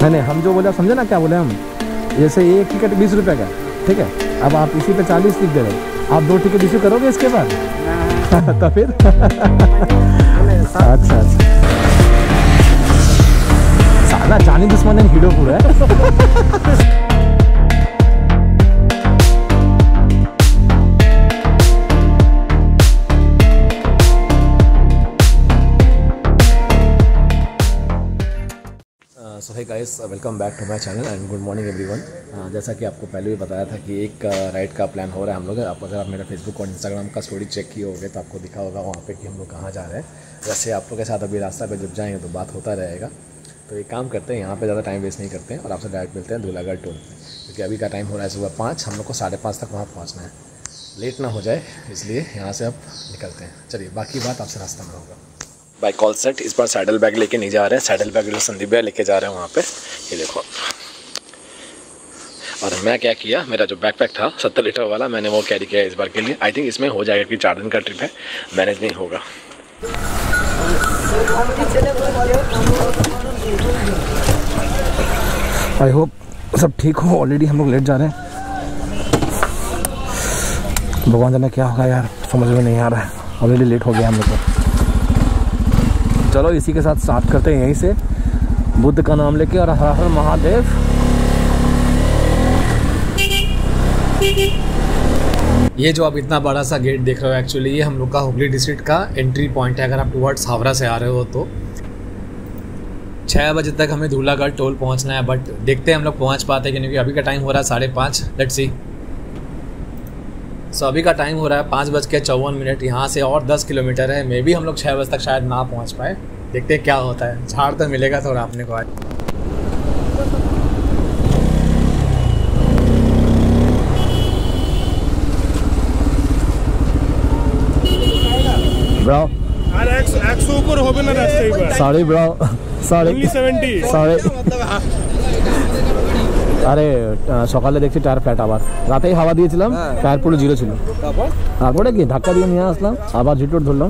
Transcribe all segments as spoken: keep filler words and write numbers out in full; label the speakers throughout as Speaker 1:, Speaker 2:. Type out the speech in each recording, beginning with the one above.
Speaker 1: नहीं नहीं, हम जो बोले आप समझे ना, क्या बोले हम, जैसे एक टिकट बीस रुपये का, ठीक है, अब आप इसी पे चालीस लिख दे रहे हो, आप दो टिकट इशू करोगे इसके बाद? तो फिर अच्छा अच्छा, साला जानी दुश्मन है, हीरो पूरा है। So hey guys, welcome back to my channel and good morning everyone. जैसा कि आपको पहले भी बताया था कि एक राइड का प्लान हो रहा है हम लोग। आप अगर आप मेरा फेसबुक और इंस्टाग्राम का स्टोरी चेक किए होंगे तो आपको दिखा होगा वहाँ पे कि हम लोग कहाँ जा रहे हैं। वैसे आप लोग के साथ अभी रास्ता पे जब जाएंगे तो बात होता रहेगा। तो एक काम करते हैं, यहाँ पर ज़्यादा टाइम वेस्ट नहीं करते हैं और आपसे डायरेक्ट मिलते हैं धूलागढ़ टोल, क्योंकि अभी का टाइम हो रहा है सुबह पाँच, हम लोग को साढ़े पाँच तक वहाँ पहुँचना है, लेट ना हो जाए, इसलिए यहाँ से अब निकलते हैं। चलिए, बाकी बात आपसे रास्ता में होगा। बाय कॉल सेट इस बार सैडल बैग लेके नहीं जा रहे हैं, सैडल बैग जो संदीप भैया लेके जा रहे हैं वहाँ पे, ये देखो। और मैं क्या किया, मेरा जो बैकपैक था सत्तर लीटर वाला, मैंने वो कैरी किया इस बार के लिए। आई थिंक इसमें हो जाएगा कि चार दिन का ट्रिप है, मैनेज नहीं होगा। आई होप सब ठीक हो। ऑलरेडी हम लोग लेट जा रहे हैं, भगवान जाने क्या होगा यार, समझ में नहीं आ रहा है। ऑलरेडी लेट हो गया हम लोग को। चलो इसी के साथ स्टार्ट करते हैं यहीं से, बुद्ध का नाम लेके, और हर हर महादेव।
Speaker 2: ये जो आप इतना बड़ा सा गेट देख रहे हो, एक्चुअली ये हम लोग का हुगली डिस्ट्रिक्ट का एंट्री पॉइंट है। अगर आप टुवर्ड्स हावड़ा से आ रहे हो तो छः बजे तक हमें धूलागढ़ टोल पहुंचना है, बट देखते हैं हम लोग पहुंच पाते हैं, क्योंकि अभी का टाइम हो रहा है साढ़े पाँच। Let's see. सो अभी का टाइम हो रहा है पाँच बज के चौवन मिनट। यहाँ से और दस किलोमीटर है, मे भी हम लोग छः बजे तक शायद ना पहुँच पाए। देखते हैं क्या होता है, झाड़ तो मिलेगा थोड़ा अपने को आज।
Speaker 1: ब्रो
Speaker 3: अरे একশো ऊपर হবে না রাস্তায় এবার।
Speaker 1: সরি ব্রো, সরি
Speaker 3: সত্তর
Speaker 1: সরি। আরে সকালে দেখছি টায়ার ফ্ল্যাট, আবার রাতেই হাওয়া দিয়েছিলাম, টায়ার পুরো জিরো ছিল, তারপরে কি ধাক্কা দিয়ে নিয়ে আসলাম, আবার ঝিটুট ধরলাম।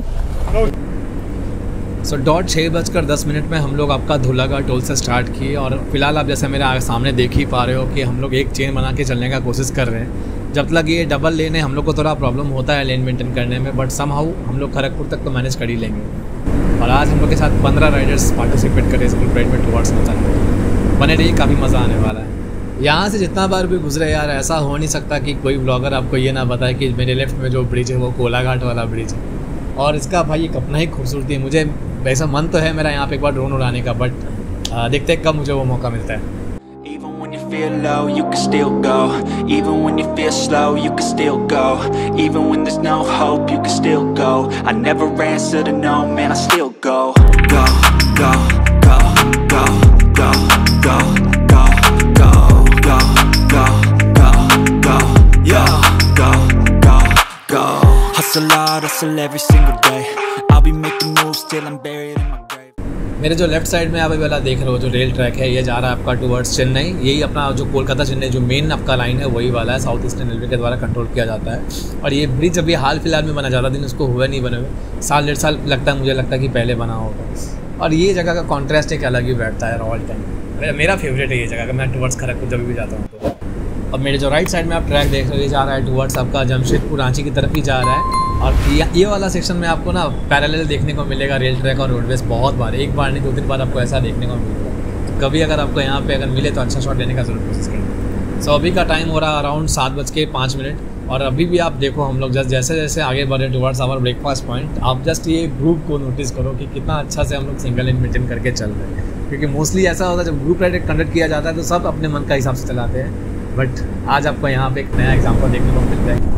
Speaker 2: सो डॉट छः बजकर दस मिनट में हम लोग आपका धूलागढ़ टोल से स्टार्ट किए, और फिलहाल आप जैसे मेरे सामने देख ही पा रहे हो कि हम लोग एक चेन बना के चलने का कोशिश कर रहे हैं। जब तक ये डबल लेन है, हम लोग को थोड़ा प्रॉब्लम होता है लेन मेंटेन करने में, बट समहाउ हम लोग खड़गपुर तक तो मैनेज कर ही लेंगे। और आज हम लोग के साथ पंद्रह राइडर्स पार्टिसिपेट करें इस ग्रुप राइड में टुवर्ड्स नौतन। बने रहिए, काफ़ी मज़ा आने वाला है। यहाँ से जितना बार भी गुजरे यार, ऐसा हो नहीं सकता कि कोई ब्लॉगर आपको ये ना बताए कि मेरे लेफ्ट में जो ब्रिज है वो कोलाघाट वाला ब्रिज है, और इसका भाई एक अपना ही खूबसूरती है। मुझे वैसा मन तो है मेरा यहाँ पे एक बार ड्रोन उड़ाने का, बट देखते हैं कब मुझे वो मौका मिलता है।
Speaker 4: Even when you feel low, you can still go. Even when you feel slow, you can still go. Even when there's no hope, you can still go. I never answer to no, man, I still go. Go, go, go, go, go, go, go, go, go, go, go, go, yo, go, go, go. Hustle hard, hustle every single day. I'll be making moves till I'm buried in my grave.
Speaker 2: मेरे जो left side में आप अभी वाला देख रहे हो, जो रेल ट्रैक है, ये जा रहा है आपका टुवर्ड्स चेन्नई। यही अपना जो कोलकाता चेन्नई जो मेन आपका लाइन है वही वाला है, साउथ ईस्टर्न रेलवे के द्वारा कंट्रोल किया जाता है। और ये ब्रिज अभी हाल फिलहाल में बना, ज़्यादा दिन उसको हुए नहीं बने हुए, साल डेढ़ साल लगता है, मुझे लगता है कि पहले बना होगा। और ये जगह का कॉन्ट्रास्ट एक अलग ही बैठता है ऑल टाइम। मेरा फेवरेट है ये जगह का, मैं टुवर्ड्स खड़गपुर जब भी जाता हूँ तो। अब मेरे जो राइट साइड में आप ट्रैक देख रहे हो, ये जा रहा है टुवर्ड्स आपका जमशेदपुर रांची की तरफ ही जा रहा है। और ये वाला सेक्शन में आपको ना पैरेलल देखने को मिलेगा रेल ट्रैक और रोडवेज, बहुत बार, एक बार नहीं दो तीन बार आपको ऐसा देखने को मिलेगा। कभी अगर आपको यहाँ पे अगर मिले तो अच्छा शॉट लेने का जरूर कोशिश करें। सो अभी का टाइम हो रहा है अराउंड सात बज के पाँच मिनट, और अभी भी आप देखो हम लोग जस्ट जैसे जैसे आगे बढ़े टुवर्ड्स आवर ब्रेकफास्ट पॉइंट, आप जस्ट ये ग्रुप को नोटिस करो कि कितना अच्छा से हम लोग सिंगल लाइन मेंटेन करके चल रहे हैं। क्योंकि मोस्टली ऐसा होता है जब ग्रुप राइड कंडक्ट किया जाता है तो सब अपने मन का हिसाब से चलाते हैं, बट आज आपको यहाँ पे एक नया एग्जाम्पल देखने को मिलता है।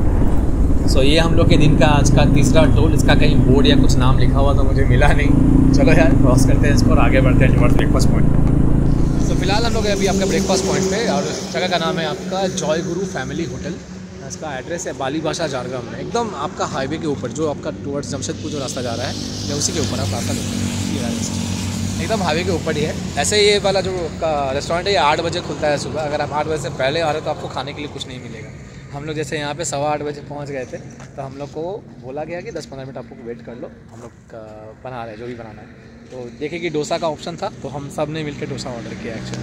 Speaker 2: सो so, ये हम लोग के दिन का आज का तीसरा टोल। इसका कहीं बोर्ड या कुछ नाम लिखा हुआ तो मुझे मिला नहीं। चलो यार, क्रॉस करते हैं इसको और आगे बढ़ते हैं टुवर्ड्स ब्रेकफास्ट पॉइंट। सो फिलहाल हम लोग अभी आपका ब्रेकफास्ट पॉइंट पे, और जगह का नाम है आपका जॉय गुरु फैमिली होटल। इसका एड्रेस है बाली भाषा झारग्राम में, एकदम आपका हाईवे के ऊपर, जो आपका टुवर्ड्स जमशेदपुर जो रास्ता जा रहा है उसी के ऊपर आप रास्ता देखते एकदम हाईवे के ऊपर ही है। ऐसे ये वाला जो आपका रेस्टोरेंट है ये आठ बजे खुलता है सुबह। अगर आप आठ बजे से पहले आ रहे हो तो आपको खाने के लिए कुछ नहीं मिलेगा। हम लोग जैसे यहाँ पे सवा आठ बजे पहुँच गए थे, तो हम लोग को बोला गया कि दस पंद्रह मिनट आपको वेट कर लो, हम लोग बना रहे हैं जो भी बनाना है। तो देखे कि डोसा का ऑप्शन था तो हम सब ने मिलकर डोसा ऑर्डर किया एक्चुअली।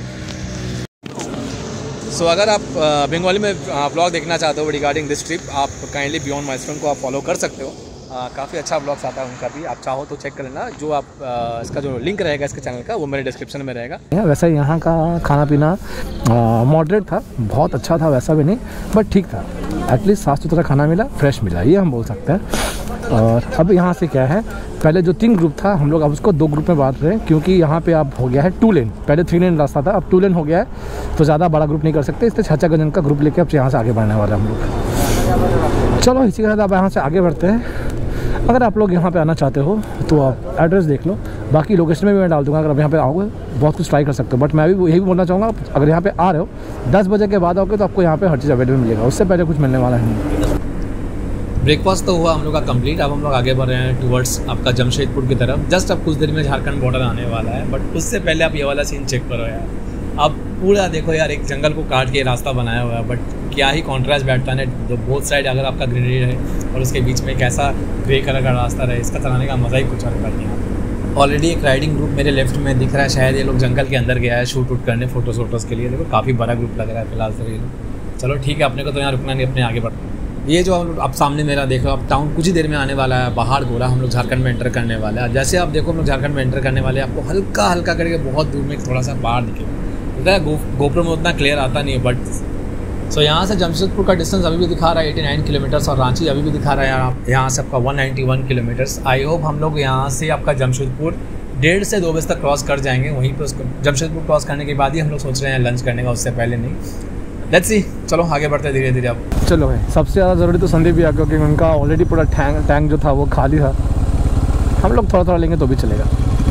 Speaker 2: सो so, अगर आप बंगाली में ब्लॉग देखना चाहते हो रिगार्डिंग दिस ट्रिप, आप काइंडली बियॉन्ड माइलस्टोन को आप फॉलो कर सकते हो। काफ़ी अच्छा ब्लॉग्स आता है उनका भी, आप चाहो तो चेक कर लेना। जो आप आ, इसका जो लिंक रहेगा इसके चैनल का वो मेरे डिस्क्रिप्शन में रहेगा।
Speaker 1: वैसा यहाँ का खाना पीना मॉडरेट था, बहुत अच्छा था वैसा भी नहीं, बट ठीक था। एटलीस्ट साफ़ सुथरा खाना मिला, फ्रेश मिला, ये हम बोल सकते हैं। और अब यहाँ से क्या है, पहले जो तीन ग्रुप था हम लोग अब उसको दो ग्रुप में बांट रहे हैं, क्योंकि यहाँ पे अब हो गया है टू लेन। पहले थ्री लेन रास्ता था, अब टू लेन हो गया है, तो ज़्यादा बड़ा ग्रुप नहीं कर सकते, इसलिए छः छः गजन का ग्रुप लेके अब यहाँ से आगे बढ़ने वाले हम लोग। चलो इसी के साथ अब यहाँ से आगे बढ़ते हैं। अगर आप लोग यहाँ पे आना चाहते हो तो आप एड्रेस देख लो, बाकी लोकेशन में भी मैं डाल दूँगा। अगर आप यहाँ पे आओगे बहुत कुछ ट्राई कर सकते हो, बट मैं भी यही बोलना चाहूँगा, अगर यहाँ पे आ रहे हो दस बजे के बाद आओगे तो आपको यहाँ पे हर चीज़ अवेलेबल मिलेगा, उससे पहले कुछ मिलने वाला है नहीं।
Speaker 2: ब्रेकफास्ट तो हुआ हम लोग का कंप्लीट। अब हम लोग आगे बढ़ रहे हैं टुवर्ड्स आपका जमशेदपुर की तरफ। जस्ट अब कुछ देर में झारखंड बॉर्डर आने वाला है, बट उससे पहले आप ये वाला सीन चेक करो यार। अब पूरा देखो यार, एक जंगल को काट के रास्ता बनाया हुआ है, बट क्या ही कॉन्ट्रास्ट बैठता है ना, जो बोथ साइड अगर आपका ग्रीनरी रहे और उसके बीच में एक ऐसा ग्रे कलर का रास्ता रहे, इसका चलाने का मज़ा ही कुछ अलग है। यहाँ ऑलरेडी एक राइडिंग ग्रुप मेरे लेफ्ट में दिख रहा है, शायद ये लोग जंगल के अंदर गया है शूट वूट करने, फोटोज वोटोज़ के लिए। देखो काफ़ी बड़ा ग्रुप लग रहा है फिलहाल से। चलो ठीक है, अपने को तो यहाँ रुकना नहीं, अपने आगे बढ़। ये जो हम लोग अब सामने मेरा देखो, अब टाउन कुछ ही देर में आने वाला है, बाहर गोला हम लोग झारखंड में एंटर करने वाले हैं। जैसे आप देखो हम लोग झारखंड में एंटर करने वाले हैं, आपको हल्का हल्का करके बहुत दूर में थोड़ा सा पहाड़ दिखेगा। पता है गो गोप्रो में उतना क्लियर आता नहीं है, बट सो यहाँ से जमशेदपुर का डिस्टेंस अभी भी दिखा रहा है नवासी किलोमीटर्स, और रांची अभी भी दिखा रहा है यार यहाँ से आपका एक सौ इक्यानवे किलोमीटर्स। आई होप हम लोग यहाँ से आपका जमशेदपुर डेढ़ से दो बजे तक क्रॉस कर जाएंगे। वहीं पर उसको जमशेदपुर क्रॉस करने के बाद ही हम लोग सोच रहे हैं लंच करने का, उससे पहले नहीं। लेट्स सी, चलो आगे बढ़ते हैं धीरे धीरे। अब
Speaker 1: चलो है, सबसे ज़्यादा ज़रूरी तो संदीप भैया, क्योंकि उनका ऑलरेडी पूरा टैंक टैंक जो था वो खाली था। हम लोग थोड़ा थोड़ा लेंगे तो भी चलेगा।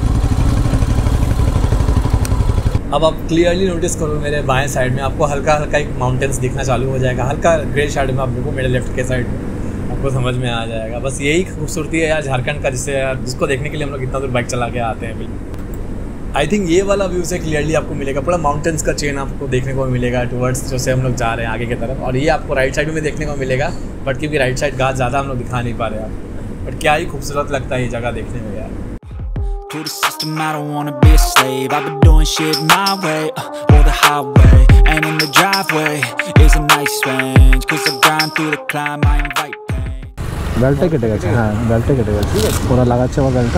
Speaker 2: अब आप क्लियरली नोटिस करो मेरे बाएं साइड में आपको हल्का हल्का एक माउंटेन्स दिखना चालू हो जाएगा, हल्का ग्रे शेड में आप देखो मेरे लेफ्ट के साइड में, आपको समझ में आ जाएगा। बस यही खूबसूरती है यार झारखंड का, जिससे यार जिसको देखने के लिए हम लोग इतना दूर बाइक चला के आते हैं। बिल्कुल आई थिंक ये वाला व्यू से क्लियरली आपको मिलेगा, पूरा माउंटेन्स का चेन आपको देखने को मिलेगा टुवर्ड्स जो से हम लोग जा रहे हैं आगे की तरफ। और ये आपको राइट साइड में देखने को मिलेगा, बट क्योंकि राइट साइड घास ज़्यादा हम लोग दिखा नहीं पा रहे आप, बट क्या ही खूबसूरत लगता है ये जगह देखने में यार।
Speaker 4: To the system, I don't wanna be a slave. I've been doing shit my way, uh, or the highway. And in the driveway is a nice range, cause I grind through the climb, I invite pain.
Speaker 1: बेल्टे कटेगा, हाँ बेल्टे कटेगा, ठीक है, पूरा लगा अच्छा हुआ belt.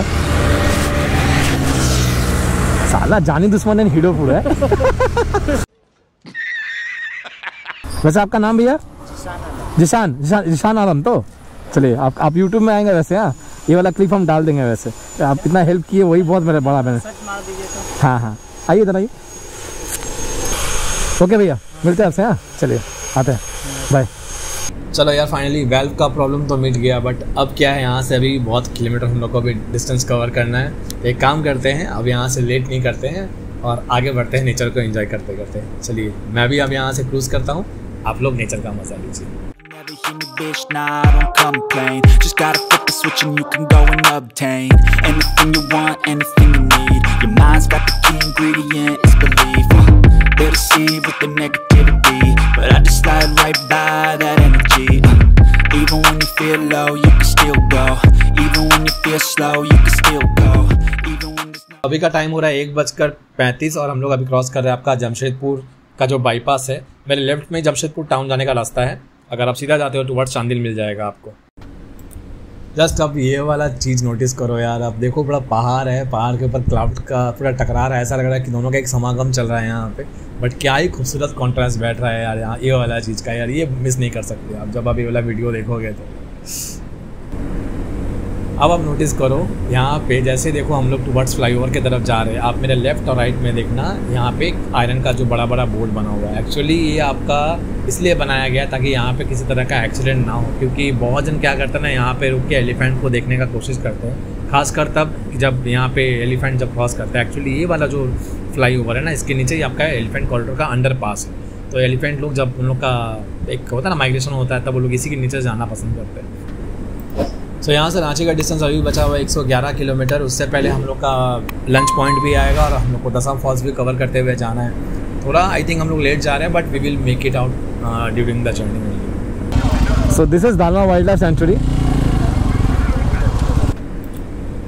Speaker 1: साला जानी दुश्मन है, हीरो पूरा है। वैसे आपका नाम भैया? जिशान जिशान जिशान आलम। तो चलिए आप आप यूट्यूब में आएंगे वैसे, हाँ ये वाला क्लिप हम डाल देंगे। वैसे आप इतना हेल्प किए वही बहुत मेरा बड़ा मैंने। हाँ हाँ आइए इधर आइए। ओके भैया मिलते हैं आपसे, हाँ चलिए आते हैं, बाय।
Speaker 2: चलो यार फाइनली वेल्व का प्रॉब्लम तो मिट गया, बट अब क्या है यहाँ से अभी बहुत किलोमीटर हम लोग को अभी डिस्टेंस कवर करना है। एक काम करते हैं, अब यहाँ से लेट नहीं करते हैं और आगे बढ़ते हैं नेचर को एंजॉय करते करते। चलिए मैं भी अब यहाँ से क्रूज़ करता हूँ, आप लोग नेचर का मजा लीजिए।
Speaker 4: Bitch, nah, I don't complain. Just gotta flip the switch and you can go and obtain anything you want, anything you need. Your mind's got the key ingredient, it's belief. uh, They're deceived with the negativity, but I just slide right by that energy. uh, Even when you feel low, you can still go. Even when you feel slow, you can still go. Even when there's no...
Speaker 2: अभी का time हो रहा है एक बजकर पैंतीस और हम लोग अभी क्रॉस कर रहे हैं आपका जमशेदपुर का जो बाईपास है। मेरे लेफ्ट में जमशेदपुर टाउन जाने का रास्ता है, अगर आप सीधा जाते हो तो वर्ड चांदिल मिल जाएगा आपको। जस्ट अब ये वाला चीज़ नोटिस करो यार, अब देखो बड़ा पहाड़ है, पहाड़ के ऊपर क्लाउड का पूरा टकरा रहा है, ऐसा लग रहा है कि दोनों का एक समागम चल रहा है यहाँ पे। बट क्या ही खूबसूरत कॉन्ट्रास्ट बैठ रहा है यार यहाँ ये वाला चीज़ का यार, ये मिस नहीं कर सकते आप जब आप ये वाला वीडियो देखोगे तो। अब आप नोटिस करो यहाँ पे, जैसे देखो हम लोग टुवर्ड्स फ्लाईओवर की तरफ जा रहे हैं, आप मेरे लेफ्ट और राइट में देखना यहाँ पे एक आयरन का जो बड़ा बड़ा बोर्ड बना हुआ है। एक्चुअली ये आपका इसलिए बनाया गया ताकि यहाँ पे किसी तरह का एक्सीडेंट ना हो, क्योंकि बहुत जन क्या करते हैं ना, यहाँ पे रुक के एलिफेंट को देखने का कोशिश करते हैं, खासकर तब जब यहाँ पे एलिफेंट जब क्रॉस करते हैं। एक्चुअली ये वाला जो फ्लाईओवर है ना, इसके नीचे ही आपका एलिफेंट कॉरिडोर का अंडर पास है, तो एलिफेंट लोग जब उन लोग का एक होता है ना माइग्रेशन होता है, तब वो लोग इसी के नीचे जाना पसंद करते हैं। सो so, यहाँ से रांची का डिस्टेंस अभी बचा हुआ है एक सौ ग्यारह किलोमीटर। उससे पहले हम लोग का लंच पॉइंट भी आएगा और हम लोग को दसम फॉल्स भी कवर करते हुए जाना है। थोड़ा आई थिंक हम लोग लेट जा रहे हैं, but we will make it out during the journey.
Speaker 1: So this is Dalma wildlife sanctuary.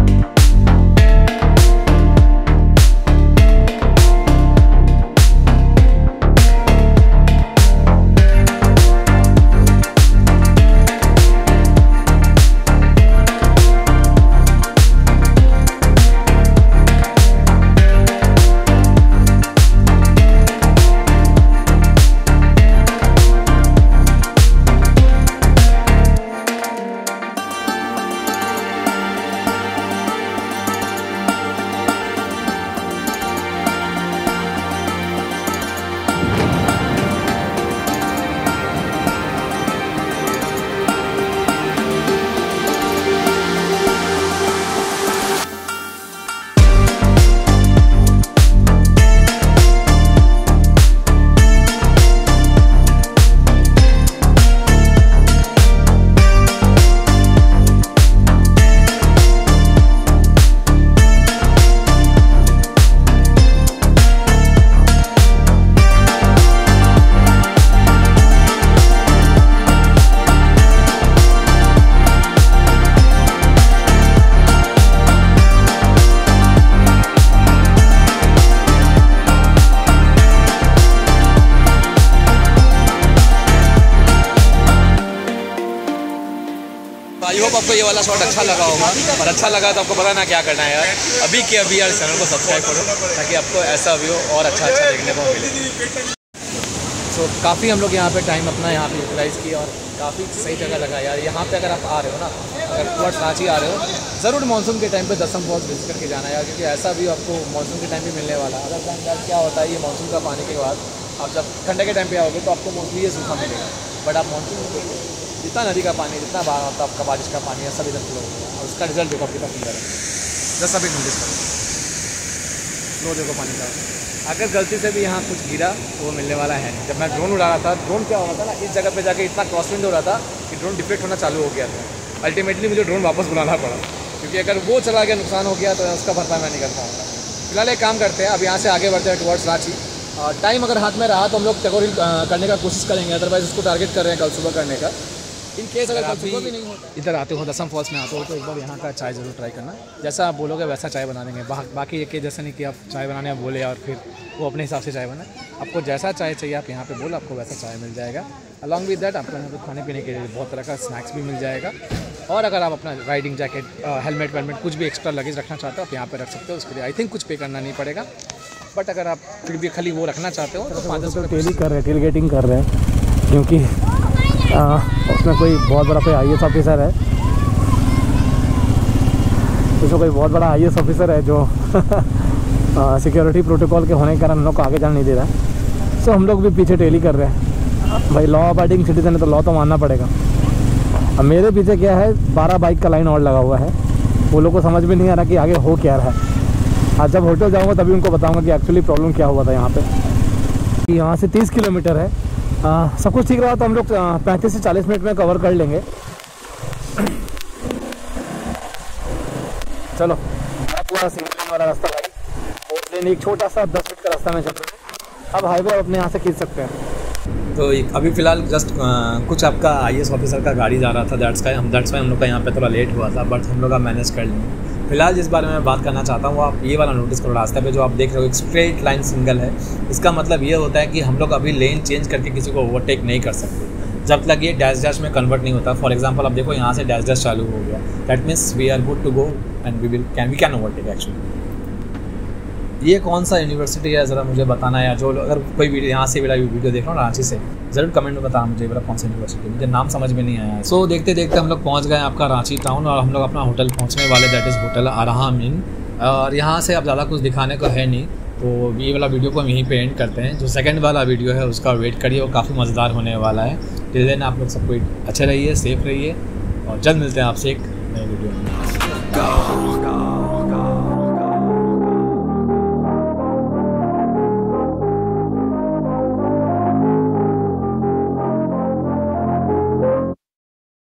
Speaker 2: I hope आपको ये वाला शॉट अच्छा लगा होगा, और अच्छा लगा तो आपको पता ना क्या करना है यार, अभी के अभी यार चैनल को सब्सक्राइब करो ताकि आपको ऐसा व्यू और अच्छा अच्छा देखने को मिले। सो so, काफ़ी हम लोग यहाँ पे टाइम अपना यहाँ पे यूटिलाइज़ किया और काफ़ी सही जगह लगा यार। यहाँ पे अगर आप आ रहे हो ना, अगर टुवर्ड्स रांची आ रहे हो, ज़रूर मानसून के टाइम पे दसम फॉल्स विजिट करके जाना यार, क्योंकि ऐसा भी आपको मानसून के टाइम पे मिलने वाला है। अदर टाइम क्या होता है, ये मानसून का पानी के बाद आप जब ठंडे के टाइम पे आओगे तो आपको मोस्टली ये सूखा मिलेगा, बट आप मानसून में देखो जितना नदी का पानी, जितना बाहर होता है आपका बारिश का पानी है, सब इधर फ्लो होगा और उसका रिजल्ट देखो कितना सुंदर है। जस्ट अभी नोटिस करो, फ्लो देखो पानी का। अगर गलती से भी यहाँ कुछ गिरा तो वो मिलने वाला है। जब मैं ड्रोन उड़ा रहा था, ड्रोन क्या हो रहा था ना, इस जगह पे जाके इतना क्रॉसविंड हो रहा था कि ड्रोन डिफेक्ट होना चालू हो गया था। अल्टीमेटली मुझे ड्रोन वापस बुलाना पड़ा, क्योंकि अगर वो चला गया, नुकसान हो गया, तो उसका भरपाई मैं नहीं कर पाऊँगा। फिलहाल एक काम करते हैं, अब यहाँ से आगे बढ़ते हैं टुवर्ड्स रांची। और टाइम अगर हाथ में रहा तो हम लोग टैगोर हिल करने का कोशिश करेंगे, अदरवाइज उसको टारगेट कर रहे हैं कल सुबह करने का। इन केस अगर कल सुबह भी नहीं होता, इधर आते हो, दसम फॉल्स में आते हो, तो एक बार यहाँ का चाय ज़रूर ट्राई करना। जैसा आप बोलोगे वैसा चाय बना देंगे। बा, बाकी ये कि जैसे नहीं कि आप चाय बनाने बोले और फिर वो अपने हिसाब से चाय बनाए। आपको जैसा चाय चाहिए आप यहाँ पे बोलो, आपको वैसा चाय मिल जाएगा। अलॉन्ग विद दैट आपको यहाँ पे खाने पीने के लिए बहुत तरह का स्नैक्स भी मिल जाएगा। और अगर आप अपना राइडिंग जैकेट, हेलमेट वेलमेट कुछ भी एक्स्ट्रा लगेज रखना चाहते हो, आप यहाँ पे रख सकते हो। उसके लिए आई थिंक कुछ पे करना नहीं पड़ेगा, बट अगर आप फिर भी खाली वो रखना चाहते हो तो पाँच
Speaker 1: तो टेली कर रहे हैं, टेल गेटिंग कर रहे हैं, क्योंकि आ, उसमें कोई बहुत बड़ा कोई आई एस ऑफिसर है, उसमें कोई बहुत बड़ा आई एस ऑफिसर है जो सिक्योरिटी प्रोटोकॉल के होने के कारण हम लोग को आगे जाने नहीं दे रहा है। सो हम लोग भी पीछे टेली कर रहे हैं। भाई लॉ अबाइडिंग सिटीजन है तो लॉ तो मानना पड़ेगा। अब मेरे पीछे क्या है, बारह बाइक का लाइन और लगा हुआ है। वो लोग को समझ में नहीं आ रहा कि आगे हो क्या रहा है। आज जब होटल जाऊँगा तभी उनको बताऊँगा कि एक्चुअली प्रॉब्लम क्या हुआ था यहाँ पे। यहाँ से तीस किलोमीटर है। आ, सब कुछ ठीक रहा तो हम लोग पैंतीस से चालीस मिनट में कवर कर लेंगे। चलो पूरा सिंगल लेन वाला रास्ता भाई, फोर लेन एक छोटा सा दस मिनट का रास्ता में चल रहे हैं। अब हाईवे अपने यहाँ से खींच सकते हैं।
Speaker 2: तो अभी फ़िलहाल जस्ट कुछ आपका आई ए एस ऑफिसर का गाड़ी जा रहा था, दैट्स का हम दैट्स वाई हम लोग का यहाँ पे थोड़ा लेट हुआ था, बट हम लोग का मैनेज कर लेंगे। फिलहाल जिस बारे में मैं बात करना चाहता हूँ वो आप ये वाला नोटिस करो। रास्ते पे जो आप देख रहे हो एक स्ट्रेट लाइन सिंगल है। इसका मतलब ये होता है कि हम लोग अभी लेन चेंज करके किसी को ओवरटेक नहीं कर सकते जब तक ये डैश डैश में कन्वर्ट नहीं होता। फॉर एग्जांपल आप देखो यहाँ से डैश डैश चालू हो गया, that means we are good to go and we will can we can overtake actually. ये कौन सा यूनिवर्सिटी है ज़रा मुझे बताना है, जो अगर कोई वीडियो यहाँ से मेरा वीडियो देख रहा हूँ रांची से, ज़रूर कमेंट में बताना मुझे मेरा कौन सा यूनिवर्सिटी, मुझे नाम समझ में नहीं आया है। सो so, देखते देखते हम लोग पहुँच गए आपका रांची टाउन और हम लोग अपना होटल पहुँचने वाले, दैट इज़ होटल आराम इन। और यहाँ से अब ज़्यादा कुछ दिखाने को है नहीं, तो ये वाला वीडियो को हम यहीं पे एंड करते हैं। जो सेकंड वाला वीडियो है उसका वेट करिए, वो काफ़ी मज़ेदार होने वाला है। टिल देन आप लोग सबको अच्छे रहिए, सेफ रहिए और जल्द मिलते हैं आपसे एक नए वीडियो में।